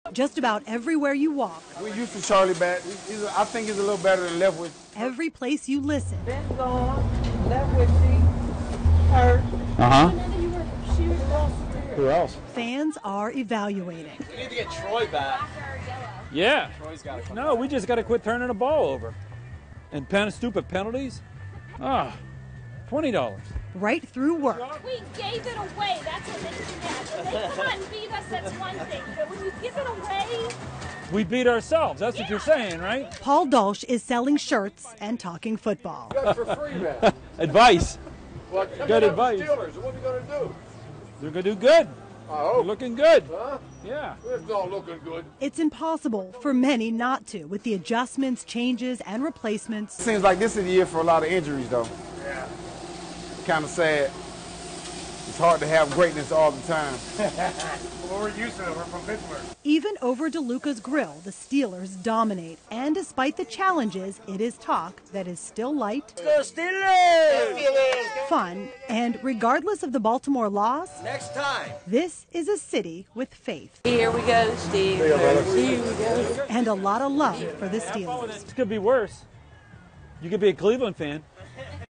Just about everywhere you walk. We're used to Charlie back. I think he's a little better than Leftwich. Every place you listen. Ben's gone, Leftwich, hurt. Who else? Fans are evaluating. We need to get Troy back. Yeah. Troy's got to come No, we just got to quit turning the ball over. And stupid penalties. $20. Right through work. We gave it away. That's what makes me mad. When they come out and beat us, that's one thing. But when you give it away... We beat ourselves. That's what you're saying, right? Paul Dolsch is selling shirts and talking football. For free, man. Advice. Well, Good advice. Steelers, what are we going to do? They're going to do good. I hope. They're looking good. Huh? Yeah. It's all looking good. It's impossible for many not to, with the adjustments, changes, and replacements. Seems like this is the year for a lot of injuries, though. Yeah. Kind of sad. It's hard to have greatness all the time. Well, we're used to it. We're from Pittsburgh. Even over DeLuca's grill, the Steelers dominate. And despite the challenges, it is talk that is still light, fun, and regardless of the Baltimore loss, Next time. this is a city with faith. Here we go, Steve. Here we go. And a lot of love for the Steelers. It could be worse. You could be a Cleveland fan